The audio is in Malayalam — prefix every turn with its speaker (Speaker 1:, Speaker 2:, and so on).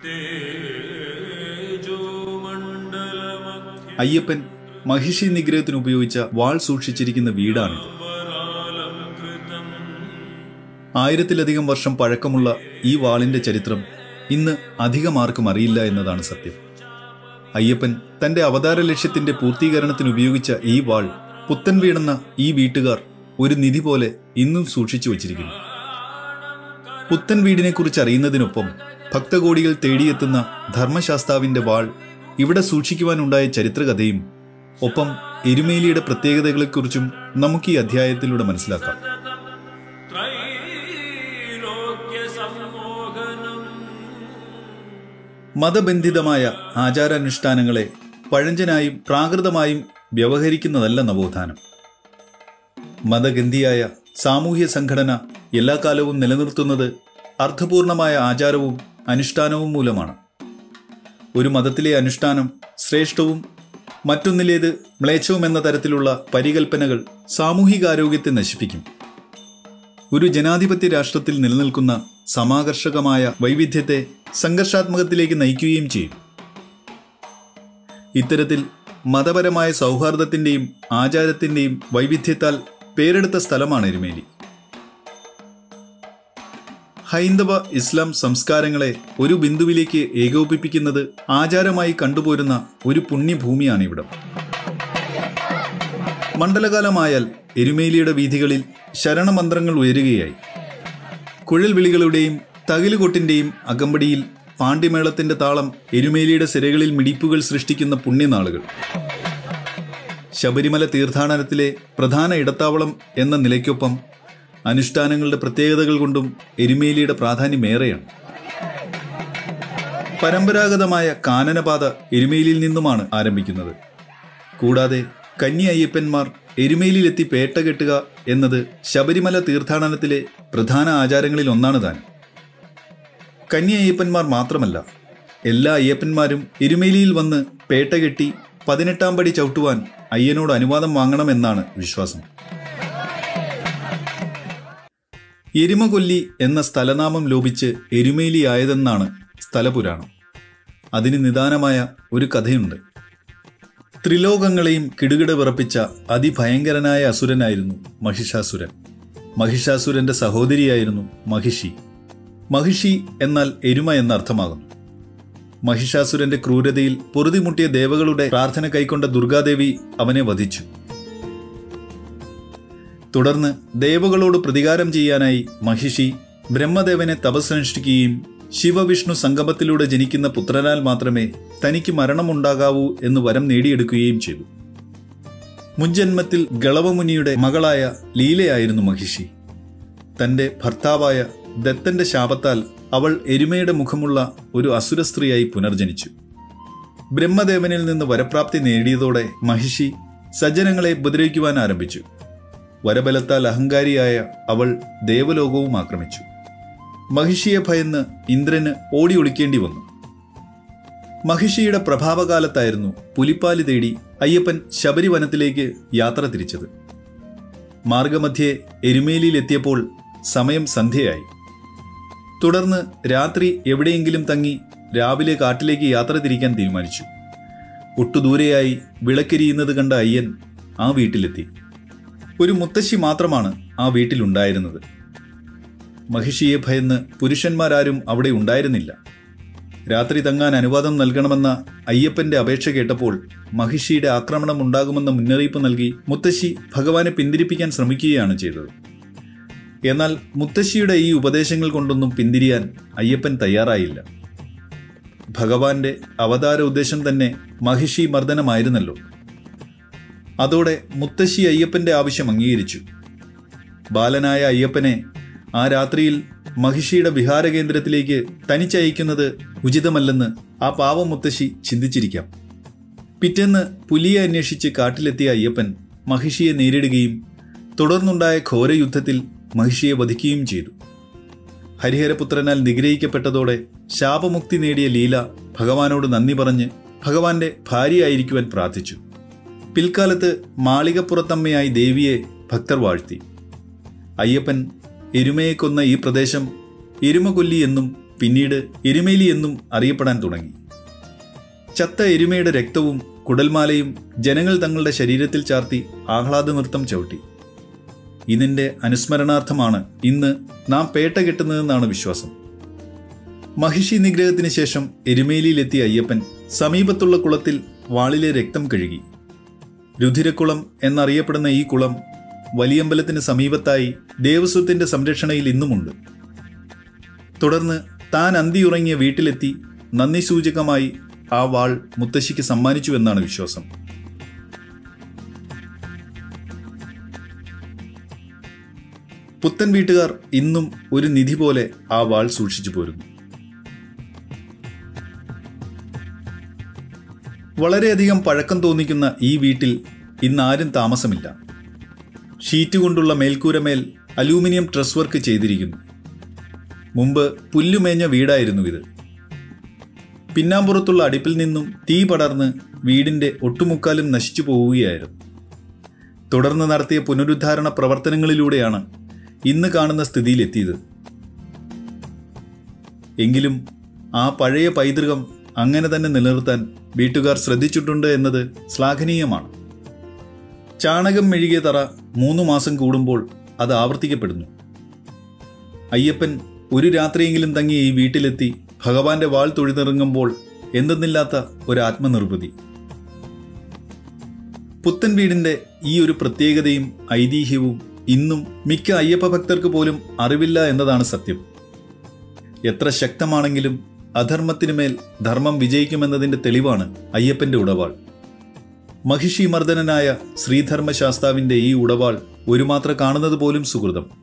Speaker 1: അയ്യപ്പൻ മഹിഷി നിഗ്രഹത്തിന് ഉപയോഗിച്ച വാൾ സൂക്ഷിച്ചിരിക്കുന്ന വീടാണിത്. 1000-ലധികം വർഷം പഴക്കമുള്ള ഈ വാളിന്റെ ചരിത്രം ഇന്ന് അധികം ആർക്കും അറിയില്ല എന്നതാണ് സത്യം. അയ്യപ്പൻ തന്റെ അവതാര ലക്ഷ്യത്തിന്റെ പൂർത്തീകരണത്തിന് ഉപയോഗിച്ച ഈ വാൾ പുത്തൻ വീടെന്ന ഈ വീട്ടുകാർ ഒരു നിധി പോലെ ഇന്നും സൂക്ഷിച്ചു വച്ചിരിക്കുന്നു. പുത്തൻ വീടിനെക്കുറിച്ച് അറിയുന്നതിനൊപ്പം ഭക്തകോടികൾ തേടിയെത്തുന്ന ധർമ്മശാസ്താവിന്റെ വാൾ ഇവിടെ സൂക്ഷിക്കുവാനുണ്ടായ ചരിത്രകഥയും ഒപ്പം എരുമേലിയുടെ പ്രത്യേകതകളെക്കുറിച്ചും നമുക്ക് ഈ അധ്യായത്തിലൂടെ മനസ്സിലാക്കാം. മതബന്ധിതമായ ആചാരാനുഷ്ഠാനങ്ങളെ പഴഞ്ചനായും പ്രാകൃതമായും വ്യവഹരിക്കുന്നതല്ല നവോത്ഥാനം. മതഗന്ധിയായ സാമൂഹ്യ സംഘടന എല്ലാ കാലവും നിലനിർത്തുന്നത് അർത്ഥപൂർണമായ ആചാരവും അനുഷ്ഠാനവും മൂലമാണ്. ഒരു മതത്തിലെ അനുഷ്ഠാനം ശ്രേഷ്ഠവും മറ്റൊന്നിലേത് മ്ലേച്ഛവും എന്ന തരത്തിലുള്ള പരികൽപ്പനകൾ സാമൂഹികാരോഗ്യത്തെ നശിപ്പിക്കും. ഒരു ജനാധിപത്യ രാഷ്ട്രത്തിൽ നിലനിൽക്കുന്ന സമാകർഷകമായ വൈവിധ്യത്തെ സംഘർഷാത്മകത്തിലേക്ക് നയിക്കുകയും ചെയ്യും. ഇത്തരത്തിൽ മതപരമായ സൗഹാർദ്ദത്തിന്റെയും ആചാരത്തിന്റെയും വൈവിധ്യത്താൽ പേരെടുത്ത സ്ഥലമാണ് എരുമേലി. ഹൈന്ദവ ഇസ്ലാം സംസ്കാരങ്ങളെ ഒരു ബിന്ദുവിലേക്ക് ഏകോപിപ്പിക്കുന്നത് ആചാരമായി കണ്ടുപോരുന്ന ഒരു പുണ്യഭൂമിയാണ് ഇവിടം. മണ്ഡലകാലമായാൽ എരുമേലിയുടെ വീഥികളിൽ ശരണമന്ത്രങ്ങൾ ഉയരുകയായി. കുഴൽ വിളികളുടെയും തകിലുകൊട്ടിന്റെയും അകമ്പടിയിൽ പാണ്ഡ്യമേളത്തിന്റെ താളം എരുമേലിയുടെ സിരകളിൽ മിടിപ്പുകൾ സൃഷ്ടിക്കുന്ന പുണ്യനാളുകൾ. ശബരിമല തീർത്ഥാടനത്തിലെ പ്രധാന ഇടത്താവളം എന്ന നിലയ്ക്കൊപ്പം അനുഷ്ഠാനങ്ങളുടെ പ്രത്യേകതകൾ കൊണ്ടും എരുമേലിയുടെ പ്രാധാന്യമേറെയാണ്. പരമ്പരാഗതമായ കാനനപാത എരുമേലിയിൽ നിന്നുമാണ് ആരംഭിക്കുന്നത്. കൂടാതെ കന്നി അയ്യപ്പന്മാർ എരുമേലിയിലെത്തി പേട്ട കെട്ടുക എന്നത് ശബരിമല തീർത്ഥാടനത്തിലെ പ്രധാന ആചാരങ്ങളിൽ ഒന്നാണ് താനും. കന്നി അയ്യപ്പന്മാർ മാത്രമല്ല, എല്ലാ അയ്യപ്പന്മാരും എരുമേലിയിൽ വന്ന് പേട്ട കെട്ടി 18-ാം പടി ചവിട്ടുവാൻ അയ്യനോട് അനുവാദം വാങ്ങണമെന്നാണ് വിശ്വാസം. എരുമകൊല്ലി എന്ന സ്ഥലനാമം ലോപിച്ച് എരുമേലി ആയതെന്നാണ് സ്ഥലപുരാണം. അതിന് നിദാനമായ ഒരു കഥയുണ്ട്. ത്രിലോകങ്ങളെയും കിടുകിട വിറപ്പിച്ച അതിഭയങ്കരനായ അസുരനായിരുന്നു മഹിഷാസുരൻ. മഹിഷാസുരന്റെ സഹോദരിയായിരുന്നു മഹിഷി. മഹിഷി എന്നാൽ എരുമ എന്നർത്ഥമാകുന്നു. മഹിഷാസുരന്റെ ക്രൂരതയിൽ പൊറുതിമുട്ടിയ ദേവകളുടെ പ്രാർത്ഥന കൈക്കൊണ്ട ദുർഗാദേവി അവനെ വധിച്ചു. തുടർന്ന് ദേവകളോട് പ്രതികാരം ചെയ്യാനായി മഹിഷി ബ്രഹ്മദേവനെ തപസ്സനുഷ്ഠിക്കുകയും ശിവവിഷ്ണു സംഗമത്തിലൂടെ ജനിക്കുന്ന പുത്രനാൽ മാത്രമേ തനിക്ക് മരണമുണ്ടാകാവൂ എന്ന് വരം നേടിയെടുക്കുകയും ചെയ്തു. മുൻജന്മത്തിൽ ഗളവമുനിയുടെ മകളായ ലീലയായിരുന്നു മഹിഷി. തന്റെ ഭർത്താവായ ദത്തന്റെ ശാപത്താൽ അവൾ എരുമയുടെ മുഖമുള്ള ഒരു അസുര സ്ത്രീയായി പുനർജനിച്ചു. ബ്രഹ്മദേവനിൽ നിന്ന് വരപ്രാപ്തി നേടിയതോടെ മഹിഷി സജ്ജനങ്ങളെ ഉപദ്രവിക്കുവാൻ ആരംഭിച്ചു. വരബലത്താൽ അഹങ്കാരിയായ അവൾ ദേവലോകവും ആക്രമിച്ചു. മഹിഷിയെ ഭയന്ന് ഇന്ദ്രന് ഓടി ഒളിക്കേണ്ടി വന്നു. മഹിഷിയുടെ പ്രഭാവകാലത്തായിരുന്നു പുലിപ്പാലി തേടി അയ്യപ്പൻ ശബരിവനത്തിലേക്ക് യാത്ര തിരിച്ചത്. മാർഗമധ്യേ എരുമേലിയിലെത്തിയപ്പോൾ സമയം സന്ധ്യയായി. തുടർന്ന് രാത്രി എവിടെയെങ്കിലും തങ്ങി രാവിലെ കാട്ടിലേക്ക് യാത്ര തിരിക്കാൻ തീരുമാനിച്ചു. ഒട്ടുദൂരെയായി വിളക്കെരിയുന്നത് കണ്ട അയ്യൻ ആ വീട്ടിലെത്തി. ഒരു മുത്തശ്ശി മാത്രമാണ് ആ വീട്ടിലുണ്ടായിരുന്നത്. മഹിഷിയെ ഭയന്ന് പുരുഷന്മാരാരും അവിടെ ഉണ്ടായിരുന്നില്ല. രാത്രി തങ്ങാൻ അനുവാദം നൽകണമെന്ന അയ്യപ്പന്റെ അപേക്ഷ കേട്ടപ്പോൾ മഹിഷിയുടെ ആക്രമണം ഉണ്ടാകുമെന്ന മുന്നറിയിപ്പ് നൽകി മുത്തശ്ശി ഭഗവാനെ പിന്തിരിപ്പിക്കാൻ ശ്രമിക്കുകയാണ് ചെയ്തത്. എന്നാൽ മുത്തശ്ശിയുടെ ഈ ഉപദേശങ്ങൾ കൊണ്ടൊന്നും പിന്തിരിയാൻ അയ്യപ്പൻ തയ്യാറായില്ല. ഭഗവാന്റെ അവതാര ഉദ്ദേശം തന്നെ മഹിഷി മർദ്ദനമായിരുന്നല്ലോ. അതോടെ മുത്തശ്ശി അയ്യപ്പന്റെ ആവശ്യം അംഗീകരിച്ചു. ബാലനായ അയ്യപ്പനെ ആ രാത്രിയിൽ മഹിഷിയുടെ വിഹാരകേന്ദ്രത്തിലേക്ക് തനിച്ചയക്കുന്നത് ഉചിതമല്ലെന്ന് ആ പാവം മുത്തശ്ശി ചിന്തിച്ചിരിക്കാം. പിറ്റേന്ന് പുലിയെ അന്വേഷിച്ച് കാട്ടിലെത്തിയ അയ്യപ്പൻ മഹിഷിയെ നേരിടുകയും തുടർന്നുണ്ടായ ഘോരയുദ്ധത്തിൽ മഹിഷിയെ വധിക്കുകയും ചെയ്തു. ഹരിഹരപുത്രനാൽ നിഗ്രഹിക്കപ്പെട്ടതോടെ ശാപമുക്തി നേടിയ ലീല ഭഗവാനോട് നന്ദി പറഞ്ഞ് ഭഗവാന്റെ ഭാര്യയായിരിക്കുവാൻ പ്രാർത്ഥിച്ചു. പിൽക്കാലത്ത് മാളികപ്പുറത്തമ്മയായി ദേവിയെ ഭക്തർ വാഴ്ത്തി. അയ്യപ്പൻ എരുമയെ കൊന്ന ഈ പ്രദേശം എരുമകൊല്ലി എന്നും പിന്നീട് എരുമേലി എന്നും അറിയപ്പെടാൻ തുടങ്ങി. ചത്ത എരുമയുടെ രക്തവും കുടൽമാലയും ജനങ്ങൾ തങ്ങളുടെ ശരീരത്തിൽ ചാർത്തി ആഹ്ലാദ നൃത്തം ചവിട്ടി. ഇതിൻ്റെ അനുസ്മരണാർത്ഥമാണ് ഇന്ന് നാം പേട്ട കെട്ടുന്നതെന്നാണ് വിശ്വാസം. മഹിഷി നിഗ്രഹത്തിന് ശേഷം എരുമേലിയിലെത്തിയ അയ്യപ്പൻ സമീപത്തുള്ള കുളത്തിൽ വാളിലെ രക്തം കഴുകി. രുധിരക്കുളം എന്നറിയപ്പെടുന്ന ഈ കുളം വലിയമ്പലത്തിന് സമീപത്തായി ദേവസ്വത്തിന്റെ സംരക്ഷണയിൽ ഇന്നുമുണ്ട്. തുടർന്ന് താൻ അന്തിയുറങ്ങിയ വീട്ടിലെത്തി നന്ദി സൂചകമായി ആ വാൾ മുത്തശ്ശിക്ക് സമ്മാനിച്ചു എന്നാണ് വിശ്വാസം. പുത്തൻ വീട്ടുകാർ ഇന്നും ഒരു നിധി പോലെ ആ വാൾ സൂക്ഷിച്ചു പോരുന്നു. വളരെയധികം പഴക്കം തോന്നിക്കുന്ന ഈ വീട്ടിൽ ഇന്നാരും താമസമില്ല. ഷീറ്റ് കൊണ്ടുള്ള മേൽക്കൂരമേൽ അലൂമിനിയം ട്രസ് വർക്ക് ചെയ്തിരിക്കുന്നു. മുമ്പ് പുല്ലുമേഞ്ഞ വീടായിരുന്നു ഇത്. പിന്നാമ്പുറത്തുള്ള അടുപ്പിൽ നിന്നും തീ പടർന്ന് വീടിൻ്റെ ഒട്ടുമുക്കാലും നശിച്ചു പോവുകയായിരുന്നു. തുടർന്ന് നടത്തിയ പുനരുദ്ധാരണ പ്രവർത്തനങ്ങളിലൂടെയാണ് ഇന്ന് കാണുന്ന സ്ഥിതിയിലെത്തിയത്. എങ്കിലും ആ പഴയ പൈതൃകം അങ്ങനെ തന്നെ നിലനിർത്താൻ വീട്ടുകാർ ശ്രദ്ധിച്ചിട്ടുണ്ട് എന്നത് ശ്ലാഘനീയമാണ്. ചാണകം മെഴുകിയ തറ 3 മാസം കൂടുമ്പോൾ അത് ആവർത്തിക്കപ്പെടുന്നു. അയ്യപ്പൻ ഒരു രാത്രിയെങ്കിലും തങ്ങി ഈ വീട്ടിലെത്തി ഭഗവാന്റെ വാൾ തൊഴുതിറങ്ങുമ്പോൾ എന്തെന്നില്ലാത്ത ഒരു ആത്മനിർവൃതി. പുത്തൻ വീടിൻ്റെ ഈ ഒരു പ്രത്യേകതയും ഐതിഹ്യവും ഇന്നും മിക്ക അയ്യപ്പ ഭക്തർക്ക് പോലും അറിവില്ല എന്നതാണ് സത്യം. എത്ര ശക്തമാണെങ്കിലും അധർമ്മത്തിനുമേൽ ധർമ്മം വിജയിക്കുമെന്നതിൻ്റെ തെളിവാണ് അയ്യപ്പൻ്റെ ഉടവാൾ. മഹിഷി മർദ്ദനനായ ശ്രീധർമ്മശാസ്താവിൻ്റെ ഈ ഉടവാൾ ഒരു മാത്ര കാണുന്നത് പോലും സുഹൃതം.